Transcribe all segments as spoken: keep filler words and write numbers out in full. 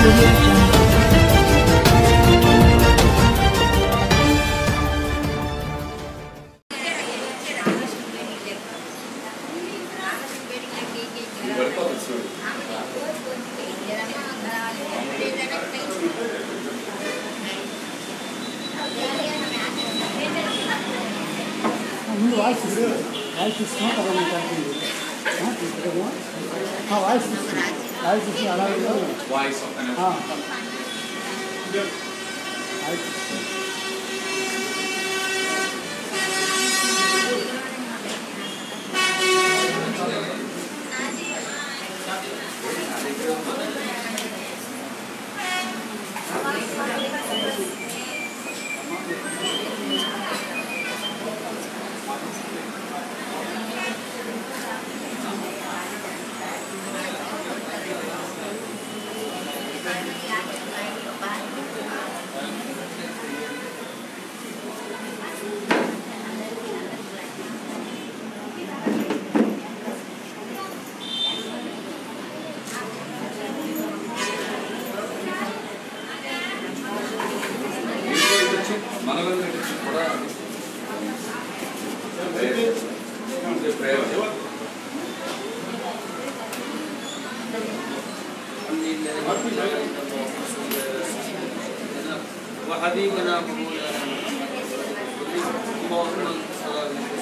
Audio Jungle. Voice voice ఇస్తున్నా voice voice ఇచ్చి అలాగే వాయిస్ وحبيبنا ومولانا اللهم صل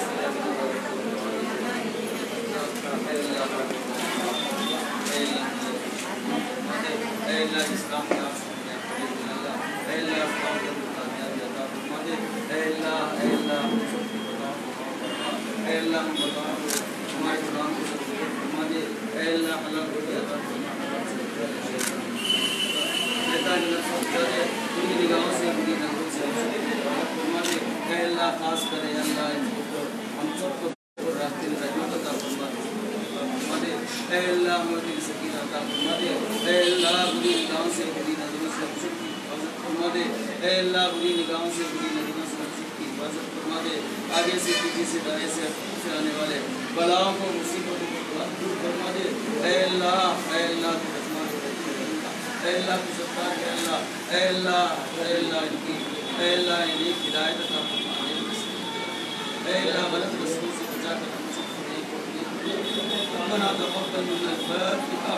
निगाहों से अपनी नजरों से फरमाने ऐ अल्लाह खास करे अल्लाह इनको हम सबको रास्ते में रहमत अता फरमाने ऐ अल्लाह मोहम्मद सकीना अता फरमाने ऐ अल्लाह बुरी निगाहों से बुरी नजरों से हमसे की हिफाजत फरमाने ऐ अल्लाह बुरी निगाहों से बुरी नजरों से हमसे की हिफाजत फरमाने आगे से पीछे से दाएं से से आने वाले बलाओं को मुसीबतों को दूर फरमाने ऐ अल्लाह ऐ अल्लाह ऐ अल्लाह की सत्ता है अल्लाह ऐ अल्लाह ऐ अल्लाह इनकी ऐ अल्लाह इन्हें हिदायत अता फरमाने ऐ अल्लाह गलत रसूल से बचा कर हमसे रब्बना तक़ब्बल मिन्ना al-Fatiha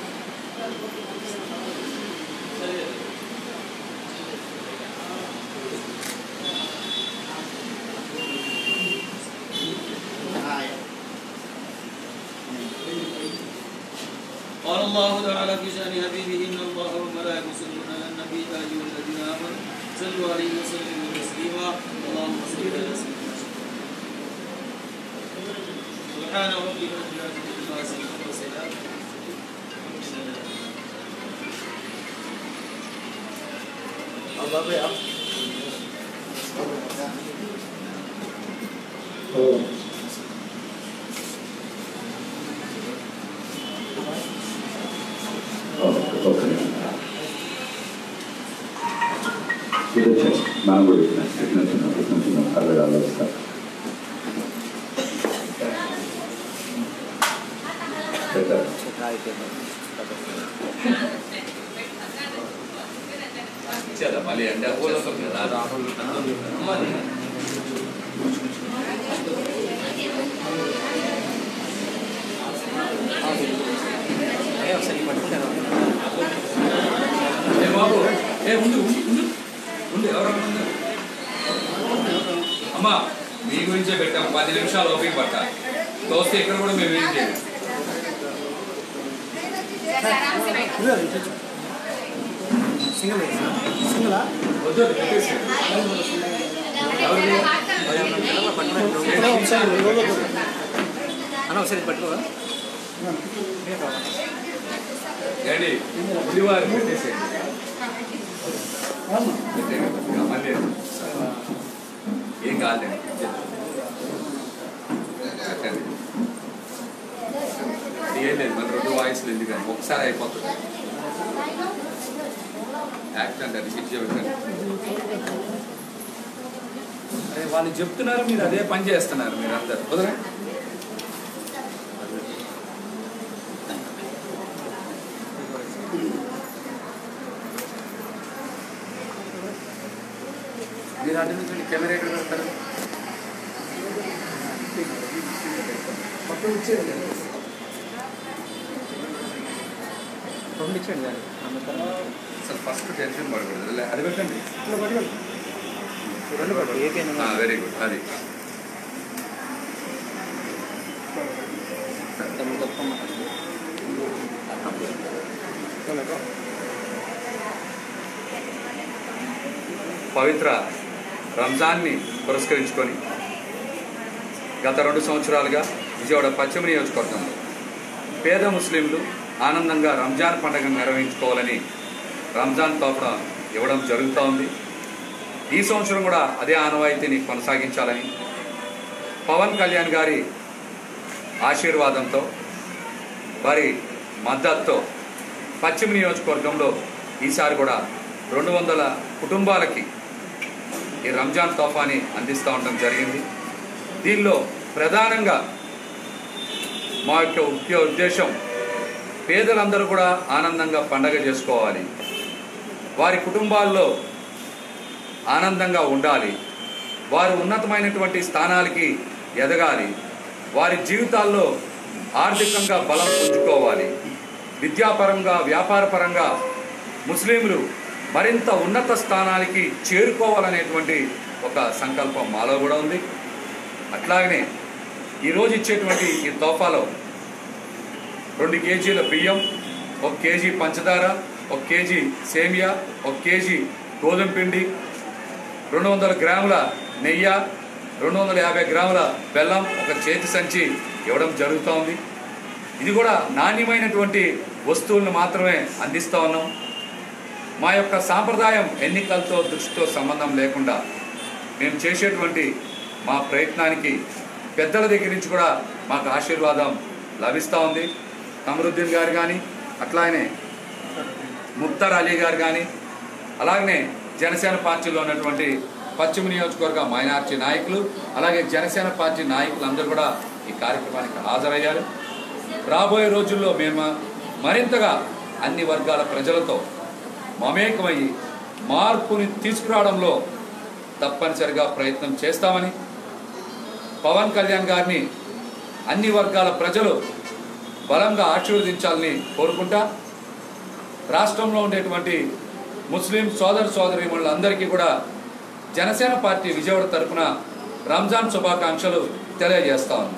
قال الله تعالى في شأن حبيبه إن الله وملائكته يصلون على النبي يا أيها الذين آمنوا صلوا عليه وسلموا تسليما اللهم صل على سيدنا سبحان ربك رب العزة عما يصفون وسلام الله بيع Mango is not significant, it's not enough other other stuff. Better. Chada, mali anda bola to na Rahul. Ayo sali pattukuntaru. Eh babu, eh undu undu. ఉండే ఎవరన్నా అమ్మా మీ గురించే పెట్టాం పది నిమిషాలు ఓపిక పట్ట దోస్తే ఇక్కడ కూడా మేము ఏం చేయాలి డాడీ ఉల్లివారు పెట్టేసేయండి ఏం కాదండి ఏం లేదు మన రెండు వాయిస్లు ఎందుకని ఒకసారి అయిపోతుంది యాక్ట్ అంటే అది పిచ్చి చెప్పండి అదే వాళ్ళు చెప్తున్నారు మీరు అదే పని చేస్తున్నారు మీరు అందరు కుదరే మీరు అటు నుంచి కెమెరా ఎక్కడ పెడతారు? పక్కన ఇచ్చేది రెండు ఇచ్చేయండి దాన్ని అసలు ఫస్ట్ టెన్షన్ పడకూడదు, అది పెట్టండి. రెండు పట్టు ఏకైనా వెరీ గుడ్. అది పవిత్ర రంజాన్ని పురస్కరించుకొని గత రెండు సంవత్సరాలుగా విజయవాడ పశ్చిమ నియోజకవర్గంలో పేద ముస్లింలు ఆనందంగా రంజాన్ పండుగను నిర్వహించుకోవాలని రంజాన్ తోఫా ఇవ్వడం జరుగుతూ ఉంది. ఈ సంవత్సరం కూడా అదే ఆనవాయితీని కొనసాగించాలని పవన్ కళ్యాణ్ గారి ఆశీర్వాదంతో వారి మద్దతుతో పశ్చిమ నియోజకవర్గంలో ఈసారి కూడా రెండు వందల కుటుంబాలకి ఈ రంజాన్ తోఫాని అందిస్తూ ఉండడం జరిగింది. దీనిలో ప్రధానంగా మా యొక్క ముఖ్య ఉద్దేశం పేదలందరూ కూడా ఆనందంగా పండగ చేసుకోవాలి, వారి కుటుంబాల్లో ఆనందంగా ఉండాలి, వారు ఉన్నతమైనటువంటి స్థానాలకి ఎదగాలి, వారి జీవితాల్లో ఆర్థికంగా బలం పుంజుకోవాలి, విద్యాపరంగా వ్యాపారపరంగా ముస్లింలు మరింత ఉన్నత స్థానాలకి చేరుకోవాలనేటువంటి ఒక సంకల్పం మాలో కూడా ఉంది. అట్లాగనే ఈరోజు ఇచ్చేటువంటి ఈ తోఫాలో రెండు కేజీల బియ్యం, ఒక కేజీ పంచదార, ఒక కేజీ సేమియా, ఒక కేజీ గోధుమ పిండి, రెండు వందల గ్రాముల నెయ్యి, రెండు వందల యాభై గ్రాముల బెల్లం, ఒక చేతి సంచి ఇవ్వడం జరుగుతూ ఉంది. ఇది కూడా నాణ్యమైనటువంటి వస్తువులను మాత్రమే అందిస్తూ ఉన్నాం. మా యొక్క సాంప్రదాయం ఎన్నికలతో దృష్టితో సంబంధం లేకుండా మేము చేసేటువంటి మా ప్రయత్నానికి పెద్దల దగ్గర నుంచి కూడా మాకు ఆశీర్వాదం లభిస్తూ ఉంది. కమరుద్దీన్ గారు కానీ, అట్లాగనే ముక్తార్ అలీ గారు కానీ, అలాగనే జనసేన పార్టీలో ఉన్నటువంటి పశ్చిమ నియోజకవర్గ మైనార్టీ నాయకులు, అలాగే జనసేన పార్టీ నాయకులు అందరూ కూడా ఈ కార్యక్రమానికి హాజరయ్యారు. రాబోయే రోజుల్లో మేము మరింతగా అన్ని వర్గాల ప్రజలతో మమేకమయ్యి మార్పుని తీసుకురావడంలో తప్పనిసరిగా ప్రయత్నం చేస్తామని, పవన్ కళ్యాణ్ గారిని అన్ని వర్గాల ప్రజలు బలంగా ఆశీర్వదించాలని కోరుకుంటా, రాష్ట్రంలో ఉండేటువంటి ముస్లిం సోదర సోదరీమణులందరికీ కూడా జనసేన పార్టీ విజయవాడ తరఫున రంజాన్ శుభాకాంక్షలు తెలియజేస్తా ఉన్నాం.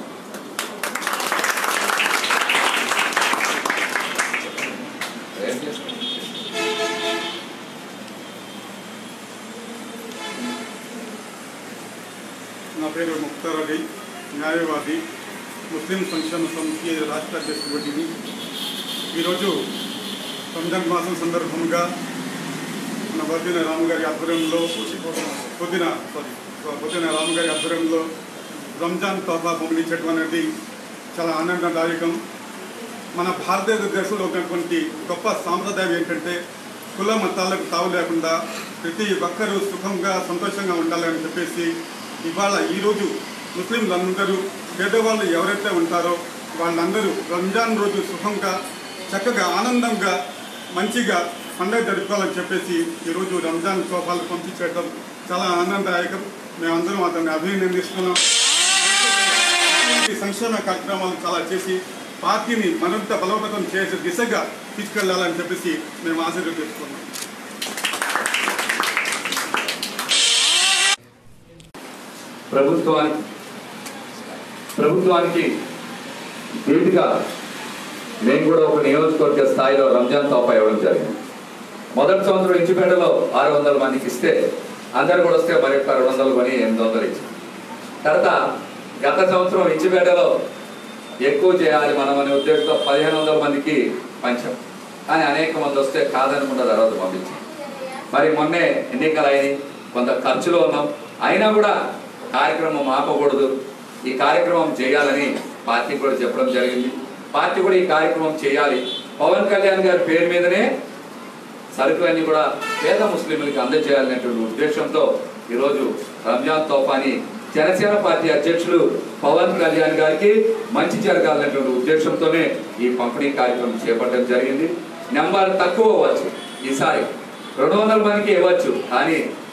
నా పేరు ముక్తార్ అలీ, న్యాయవాది, ముస్లిం సంక్షేమ సమితి రాష్ట్ర అధ్యక్షుడిని. ఈరోజు రంజాన్ మాసం సందర్భంగా మన పొద్దున రాముగారి ఆధ్వర్యంలో పొద్దున సారీ పొద్దున రాముగారి ఆధ్వర్యంలో రంజాన్ తోఫా పంపించడం అనేది చాలా ఆనందదాయకం. మన భారతదేశంలో ఉన్నటువంటి గొప్ప సాంప్రదాయం ఏంటంటే కుల మతాలకు తావు లేకుండా ప్రతి ఒక్కరూ సుఖంగా సంతోషంగా ఉండాలని చెప్పేసి ఇవాళ ఈరోజు ముస్లింలందరూ పేదవాళ్ళు ఎవరైతే ఉంటారో వాళ్ళందరూ రంజాన్ రోజు సుఖంగా చక్కగా ఆనందంగా మంచిగా పండుగ జరుపుకోవాలని చెప్పేసి ఈరోజు రంజాన్ తోఫాలు పంపించడం చాలా ఆనందదాయకం. మేమందరం అతన్ని అభినందిస్తున్నాం. సంక్షేమ కార్యక్రమాలు చాలా చేసి పార్టీని మరింత బలోపేతం చేసే దిశగా తీసుకెళ్లాలని చెప్పేసి మేము ఆశీర్వదిస్తున్నాం. ప్రభుత్వానికి ప్రభుత్వానికి ధీటుగా మేము కూడా ఒక నియోజకవర్గ స్థాయిలో రంజాన్ తోఫా ఇవ్వడం జరిగింది. మొదటి సంవత్సరం ఇంచుపేటలో ఆరు వందల మందికి ఇస్తే అందరు కూడా వస్తే మరి యొక్క రెండు వందలు కొని ఎనిమిది వందలు ఇచ్చాం. తర్వాత గత సంవత్సరం ఇంచుపేటలో ఎక్కువ చేయాలి మనం అనే ఉద్దేశంతో పదిహేను వందల మందికి పంచాం. కానీ అనేక మంది వస్తే కాదనకుండా తర్వాత పంపించాం. మరి మొన్నే ఎన్నికలు అయినాయి, కొంత ఖర్చులో ఉన్నాం, అయినా కూడా కార్యక్రమం ఆపకూడదు, ఈ కార్యక్రమం చేయాలని పార్టీ కూడా చెప్పడం జరిగింది. పార్టీ కూడా ఈ కార్యక్రమం చేయాలి, పవన్ కళ్యాణ్ గారి పేరు మీదనే సరుకులన్నీ కూడా పేద ముస్లింలకి అందజేయాలనేటువంటి ఉద్దేశంతో ఈరోజు రంజాన్ తోఫాని జనసేన పార్టీ అధ్యక్షులు పవన్ కళ్యాణ్ గారికి మంచి జరగాలనేటువంటి ఉద్దేశంతోనే ఈ పంపిణీ కార్యక్రమం చేపట్టడం జరిగింది. నెంబర్ తక్కువ అవ్వచ్చు, ఈసారి రెండు వందల మందికి ఇవ్వచ్చు, కానీ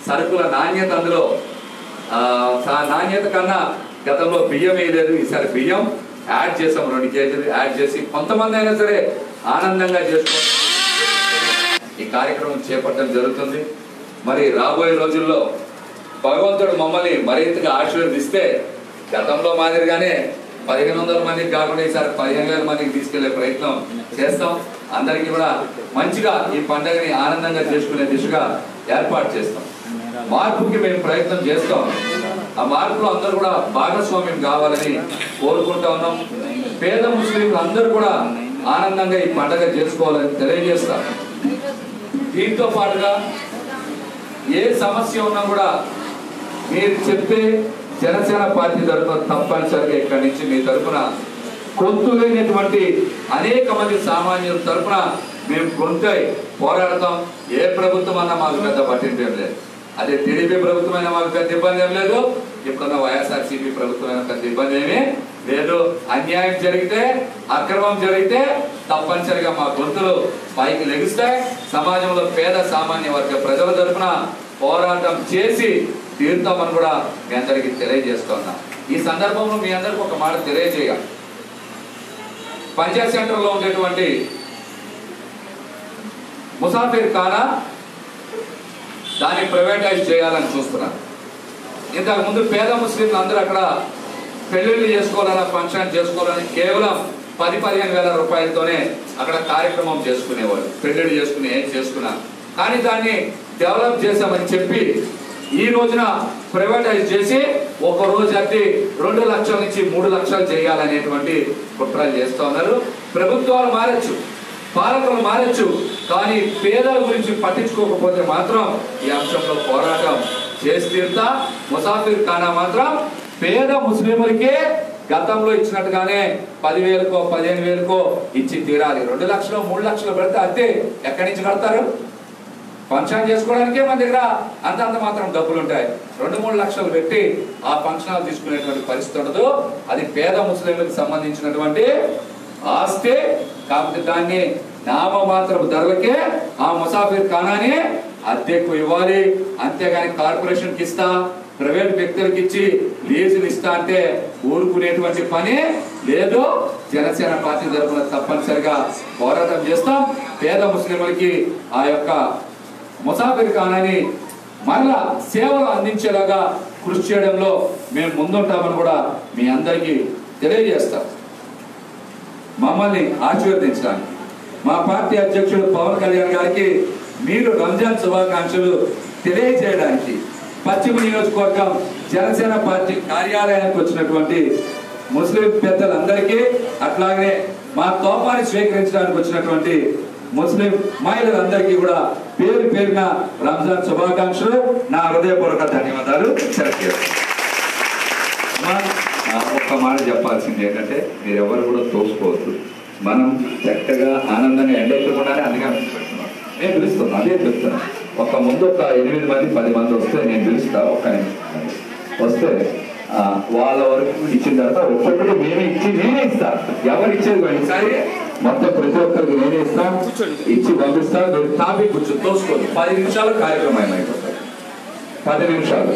సరుకుల నాణ్యత అందులో నాణ్యత కన్నా గతంలో బియ్యం వేయలేదు, ఈసారి బియ్యం యాడ్ చేసాం, రెండు కేజీలు యాడ్ చేసి కొంతమంది అయినా సరే ఆనందంగా చేసుకోవాలి ఈ కార్యక్రమం చేపట్టడం జరుగుతుంది. మరి రాబోయే రోజుల్లో భగవంతుడు మమ్మల్ని మరింతగా ఆశీర్వదిస్తే గతంలో మాదిరిగానే పదిహేను వందల మందికి కాకుండా ఈసారి పదిహేను వేల మందికి తీసుకెళ్లే ప్రయత్నం చేస్తాం. అందరికీ కూడా మంచిగా ఈ పండుగని ఆనందంగా చేసుకునే దిశగా ఏర్పాటు చేస్తాం. మార్పుకి మేము ప్రయత్నం చేస్తాం. ఆ మార్పులో అందరూ కూడా భాగస్వామ్యం కావాలని కోరుకుంటా ఉన్నాం. పేద ముస్లింలు అందరూ కూడా ఆనందంగా ఈ పండుగ చేసుకోవాలని తెలియజేస్తాం. దీంతో పాటుగా ఏ సమస్య ఉన్నా కూడా మీరు చెప్పే జనసేన పార్టీ తరఫున తప్పనిసరిగా ఇక్కడి నుంచి మీ తరఫున గొంతు లేనటువంటి అనేక మంది సామాన్యుల తరఫున మేము గొంతై పోరాడతాం. ఏ ప్రభుత్వం అన్నా మాకు పెద్ద పట్టింపు ఏం లేదు. అదే టీడీపీ ప్రభుత్వం అయినా మాకు పెద్ద ఇబ్బంది ఏం లేదు, ఇప్పుడున్న వైఎస్ఆర్సీపీ ప్రభుత్వం అయినా పెద్ద ఇబ్బంది ఏమీ లేదు. అన్యాయం జరిగితే అక్రమం జరిగితే తప్పనిసరిగా మా గొంతులు పైకి లెగుస్తాయి. సమాజంలో పేద సామాన్య వర్గ ప్రజల తరఫున పోరాటం చేసి తీరుతామని కూడా మీ అందరికీ తెలియజేస్తున్నాం. ఈ సందర్భంలో మీ అందరికి ఒక మాట తెలియజేయాలి. పంచాయత్ సెంటర్లో ఉండేటువంటి ముసాఫిర్ ఖానా దాన్ని ప్రైవేటైజ్ చేయాలని చూస్తున్నారు. ఇంతకు ముందు పేద ముస్లింలు అందరూ అక్కడ పెళ్లిళ్ళు చేసుకోవాలన్నా ఫంక్షన్ చేసుకోవాలని కేవలం పది పదిహేను వేల రూపాయలతోనే అక్కడ కార్యక్రమం చేసుకునేవాళ్ళు, పెళ్లిళ్ళు చేసుకుని ఏం చేసుకున్నారు. కానీ దాన్ని డెవలప్ చేశామని చెప్పి ఈ రోజున ప్రైవేటైజ్ చేసి ఒక రోజు అద్దె రెండు లక్షల నుంచి మూడు లక్షలు చేయాలనేటువంటి కుట్రలు చేస్తూ ఉన్నారు. ప్రభుత్వాలు మారచ్చు, పాలకులు మారచ్చు, కానీ పేదల గురించి పట్టించుకోకపోతే మాత్రం ఈ అంశంలో పోరాటం చేసి తీరుతా. ముసాఫిర్ ఖానా మాత్రం పేద ముస్లింలకే గతంలో ఇచ్చినట్టుగానే పదివేలకో పదిహేను వేలకో ఇచ్చి తీరాలి. రెండు లక్షలు మూడు లక్షలు పెడితే అద్దె ఎక్కడి నుంచి కడతారు? ఫంక్షన్ చేసుకోవడానికే మన దగ్గర అంత అంత మాత్రం డబ్బులు ఉంటాయి. రెండు మూడు లక్షలు పెట్టి ఆ ఫంక్షన్ తీసుకునేటువంటి పరిస్థితి ఉండదు. అది పేద ముస్లింలకు సంబంధించినటువంటి ఆస్తే. కాకపోతే దాన్ని నామమాత్రపు ధరలకే ఆ ముసాఫిర్ ఖానాని అద్దెకు ఇవ్వాలి. అంతేగాని కార్పొరేషన్కి ఇస్తా, ప్రైవేట్ వ్యక్తులకు ఇచ్చి లీజులు ఇస్తా అంటే ఊరుకునేటువంటి పని లేదు. జనసేన పార్టీ తరఫున తప్పనిసరిగా పోరాటం చేస్తాం. పేద ముస్లింలకి ఆ యొక్క ముసాఫిర్ ఖానాని మరలా సేవలు అందించేలాగా కృషి చేయడంలో మేము ముందుంటామని కూడా మీ అందరికీ తెలియజేస్తాం. మమ్మల్ని ఆశీర్వదించడానికి మా పార్టీ అధ్యక్షుడు పవన్ కళ్యాణ్ గారికి మీరు రంజాన్ శుభాకాంక్షలు తెలియజేయడానికి పశ్చిమ నియోజకవర్గం జనసేన పార్టీ కార్యాలయానికి వచ్చినటువంటి ముస్లిం పెద్దలందరికీ, అట్లాగే మా తోపాన్ని స్వీకరించడానికి వచ్చినటువంటి ముస్లిం మహిళలందరికీ కూడా పేరు పేరున రంజాన్ శుభాకాంక్షలు, నా హృదయపూర్వక ధన్యవాదాలు. ఒక్క మాట చెప్పాల్సింది ఏంటంటే మీరు ఎవరు కూడా తోసుకోవద్దు. మనం చక్కగా ఆనందంగా ఎండెక్కకుండానే అందుకని నేను పిలుస్తున్నాను. అదే చెప్తున్నాను. ఒక ముందు ఒక ఎనిమిది మంది పది మంది వస్తే నేను పిలుస్తా. ఒక్క నిమిషం వస్తే వాళ్ళ వరకు ఇచ్చిన తర్వాత ఒక్కొక్కటి మేమే ఇచ్చి నేనే ఇస్తాను. ఎవరు ఇచ్చేది ఈసారి మొత్తం ప్రతి ఒక్కరికి నేనే ఇస్తాను, ఇచ్చి పంపిస్తాను. మీరు టాపిక్ కూర్చొని తోసుకోండి. పది నిమిషాలు కార్యక్రమం అయిపోతుంది. పది నిమిషాలు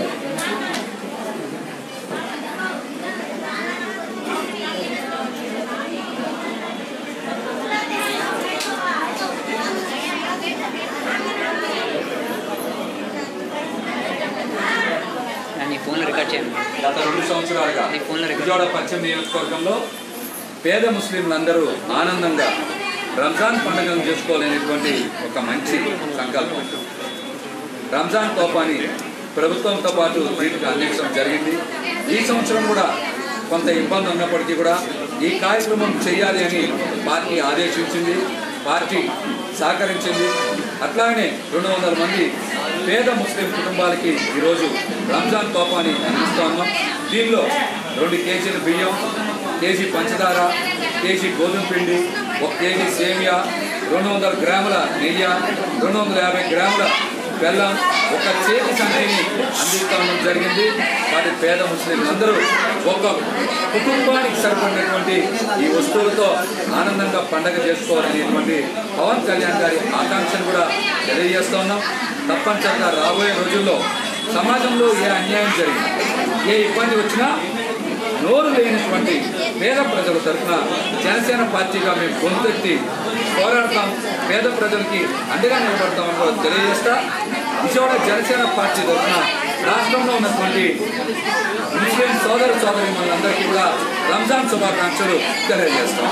గత రెండు సంవత్సరాలుగా విజయవాడ పశ్చిమ నియోజకవర్గంలో పేద ముస్లింలందరూ ఆనందంగా రంజాన్ పండుగను చేసుకోవాలనేటువంటి ఒక మంచి సంకల్పం. రంజాన్ తోపాని ప్రభుత్వంతో పాటు వీటికి అందించడం జరిగింది. ఈ సంవత్సరం కూడా కొంత ఇబ్బంది ఉన్నప్పటికీ కూడా ఈ కార్యక్రమం చేయాలి అని పార్టీ ఆదేశించింది, పార్టీ సహకరించింది. అట్లాగనే రెండు వందల మంది పేద ముస్లిం కుటుంబాలకి ఈరోజు రంజాన్ తోపాని అందిస్తూ ఉన్నాం. దీనిలో రెండు కేజీల బియ్యం, కేజీ పంచదార, కేజీ గోధుమ పిండి, ఒక కేజీ సేమియా, రెండు వందల గ్రాముల నెయ్యి, రెండు వందల యాభై గ్రాముల బెల్లం, ఒక చేతి సంఖ్యని అందిస్తూ జరిగింది. వాటి పేద ముస్లింలందరూ ఒక కుటుంబానికి సరిపడినటువంటి ఈ వస్తువులతో ఆనందంగా పండగ చేసుకోవాలనేటువంటి పవన్ కళ్యాణ్ గారి ఆకాంక్షను కూడా తెలియజేస్తూ ఉన్నాం. తప్పనిసరిగా రాబోయే రోజుల్లో సమాజంలో ఏ అన్యాయం జరిగినా, ఏ ఇబ్బంది వచ్చినా నోరు లేనటువంటి పేద ప్రజల తరఫున జనసేన పార్టీగా మేము గొంతెత్తి పోరాడతాం, పేద ప్రజలకి అండగా నిలబడతామని కూడా తెలియజేస్తా. విజయవాడ జనసేన పార్టీ తరఫున రాష్ట్రంలో ఉన్నటువంటి ముస్లిం సోదర సోదరి మనందరికీ కూడా రంజాన్ శుభాకాంక్షలు తెలియజేస్తాం.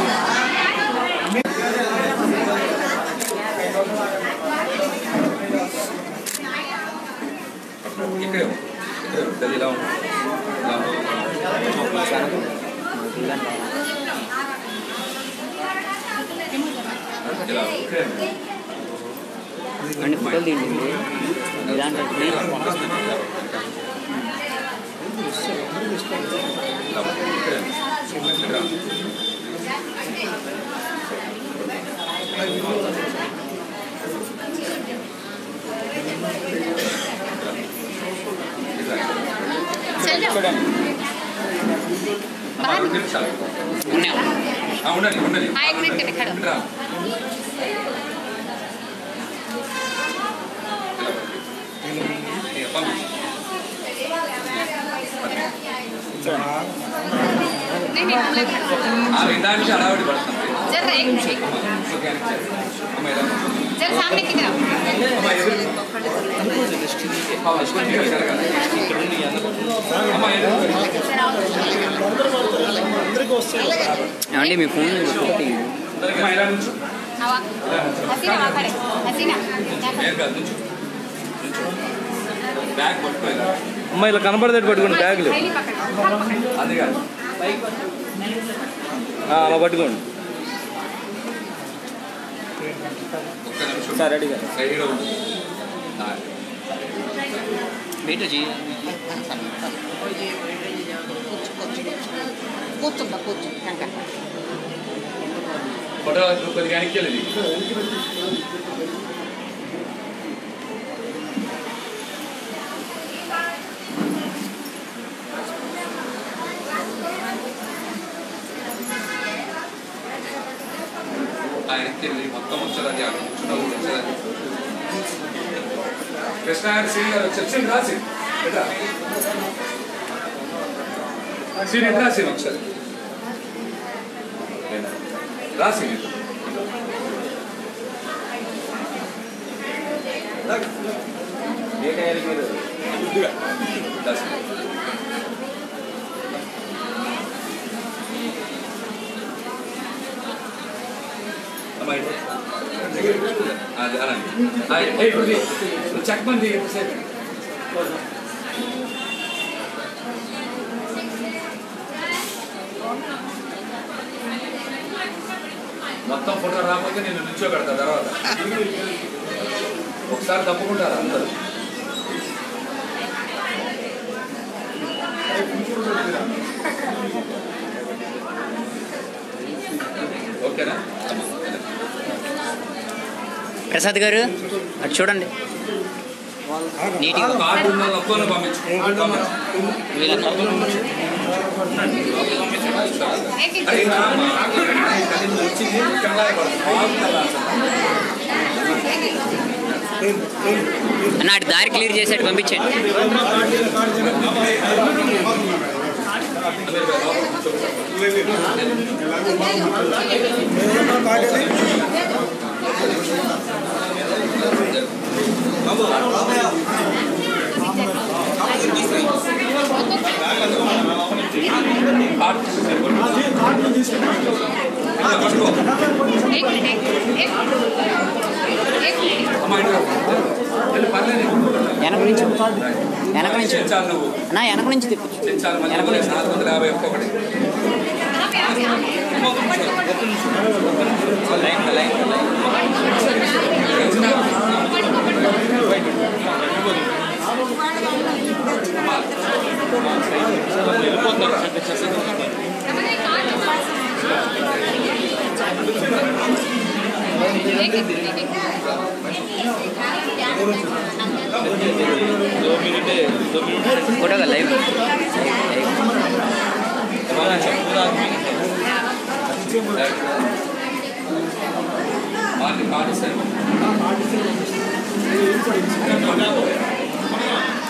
ఇక్కడే ఇలా అన్ని ఫోటోలు తీయండి. ఉండాలి ఉండాలి ఇందాక హడావిడి పడుతుంది. ఏమండి మీ ఫోన్ బ్యాగ్ పట్టుకోవాలి. అమ్మాయి ఇలా కనపడదేటి పట్టుకోండి బ్యాగులు. అది కాదు అలా పట్టుకోండి. ఒక్క నిమిషం సార్ రెడీగా హీరో బయట చేయి. కూర్చుంటా కూర్చో ఫోటో కొద్దిగా వెనక్కి వెళ్ళింది. వెనక్కి వెళ్ళి మొత్తం వచ్చేదాన్ని అక్కడ కూర్చున్న వచ్చేదాన్ని కృష్ణ గారు సీని గారు వచ్చింది రాసి సీని రాసి ఒకసారి రాసి అది అలాంటి చెక్ మంది ఎంతసేపు మొత్తం ఫోటో రాకపోతే నేను నిల్చోబెడతా తర్వాత ఒకసారి తప్పుకుంటారా అందరూ. ఓకేనా ప్రసాద్ గారు అటు చూడండి. నీట్గా కార్డు ఉన్న ఒక్కరిని పంపించు నాటి దారి క్లియర్ చేసేట్టు పంపించండి. వెనక నుంచి వెనక నుంచి నా వెనక నుంచి తిప్పచ్చు. వెనక నుంచి నాలుగు వందల యాభై ఒక్కొక్కటి फोटो का लाइव कार्ड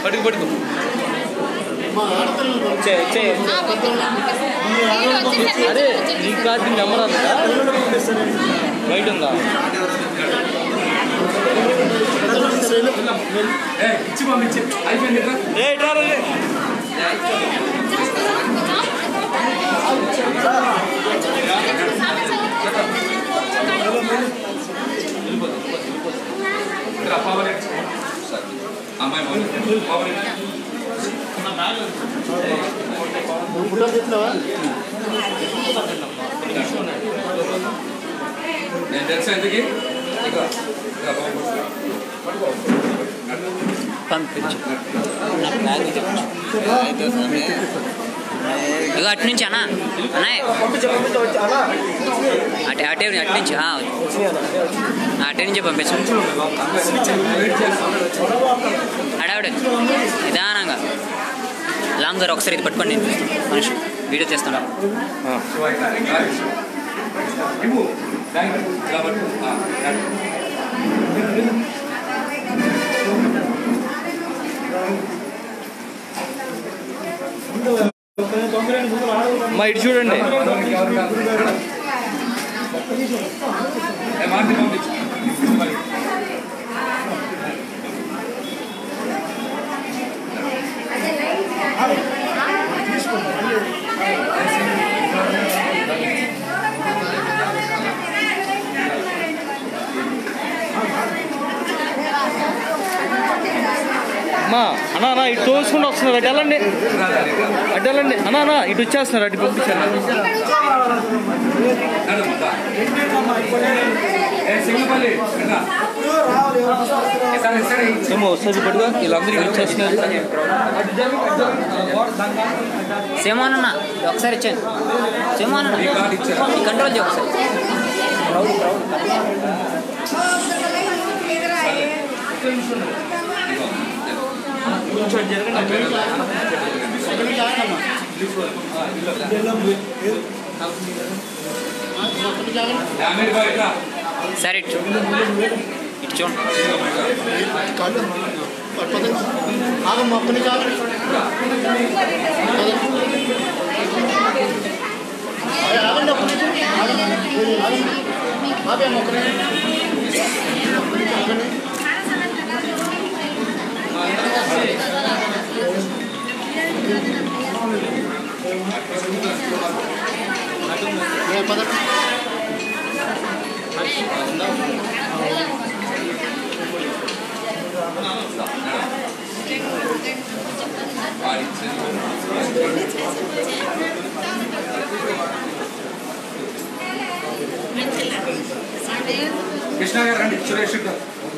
పట్టుకు పట్టుకు అదే నీ కార్డు నెంబర్ అంతా రైట్ ఉందా ఇచ్చి పంపించి అయిపోయింది అమ్మాయి నేను తెలుసా ఎందుకు పంపించు ఇక అటు నుంచి అన్నా అన్నాయ్ అటే అటే అటు నుంచి అటే నుంచి పంపించు అడావిడ నిదానంగా లాంగ్ గారు ఒకసారి ఇది పట్టుకోండి మనిషి వీడియో చేస్తాను మా ఇటు చూడండి అమ్మా అన్నా అన్నా ఇటు తోసుకుంటూ వస్తున్నారు అటు వెళ్ళండి అటు వెళ్ళండి అన్నా అన్నా ఇటు వచ్చేస్తున్నారు అటు పంపించాను ఏమో వస్తుంది పట్టుగా వీళ్ళందరూ ఇటు వచ్చేస్తున్నారు సేమోనన్నా ఒకసారి ఇచ్చాను సేమోనన్నా కంట్రోల్ చేయ ఒకసారి సరే ఇటు ఇటు చూడండి కృష్ణ గారు రండి సురేష్ ఇట్రా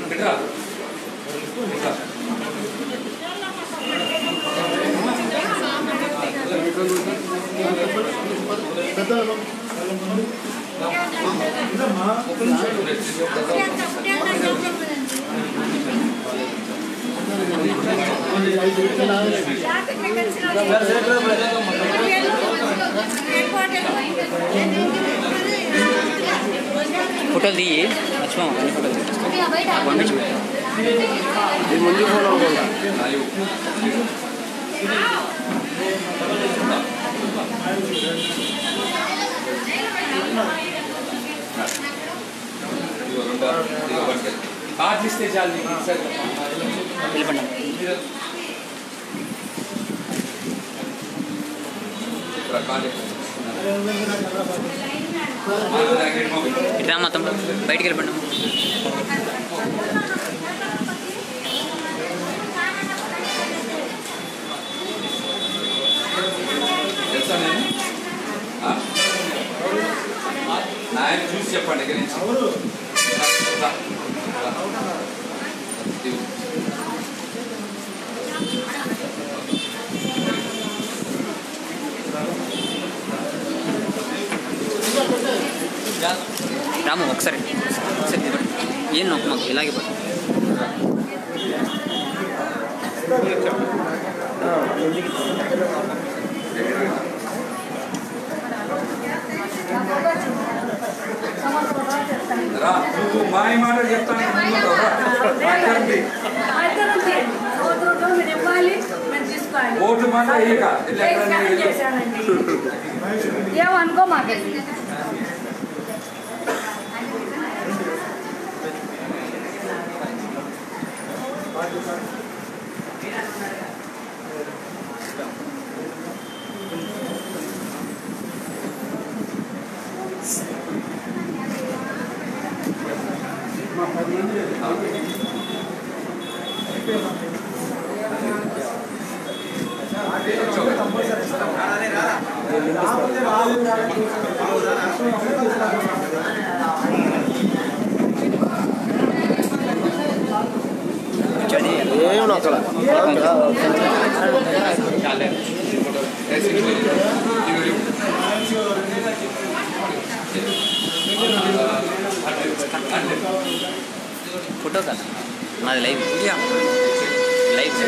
ఫోటోలు దిగి మర్చిపోం అన్ని ఫోటోలు పంపించు ముందు ఫోన్ అవ్వకుండా ఆర్టిస్తే చాలు వెళ్ళిపోండి ఇట్లా మొత్తం బయటికి వెళ్ళిపోండి తెలుసా నేను ఆయన చూసి చెప్పండి దగ్గర నుంచి రాము ఒకసారి ఒకసారి ఏం నొక్క మాకు ఇలాగే పడు రా నువ్వు మాయ మాట చెప్తాను ఓట్లు మాత్రం వేయక ఏమనుకో మాకు ఫోటో కదా మాది లైవ్ లైవ్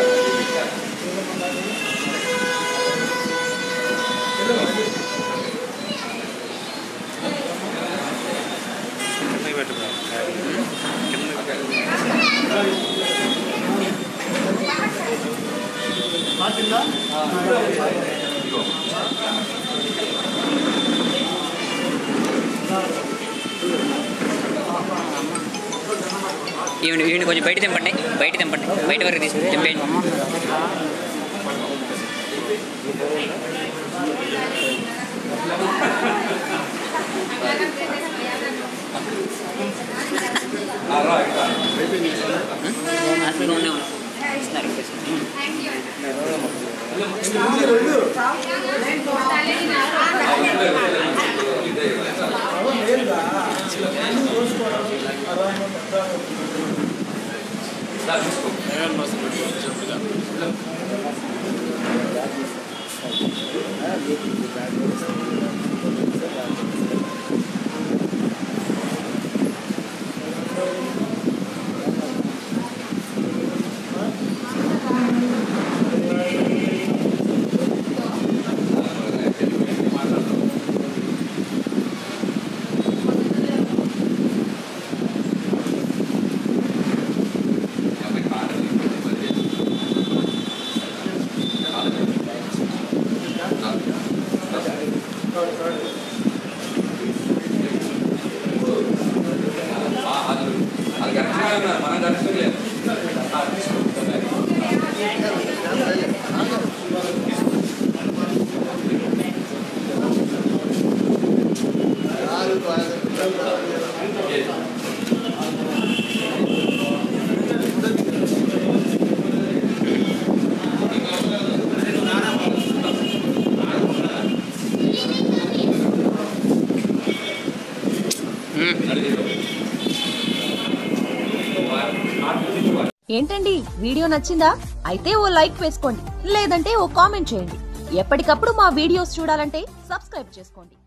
ఈవిని ఈవిని కొంచెం బయట తెంపండి బయట తెంపండి బయట వరకు తీసుకుని తెంపేయండి. ఏంటండి వీడియో నచ్చిందా? అయితే ఓ లైక్ వేసుకోండి, లేదంటే ఓ కామెంట్ చేయండి. ఎప్పటికప్పుడు మా వీడియోస్ చూడాలంటే సబ్స్క్రైబ్ చేసుకోండి.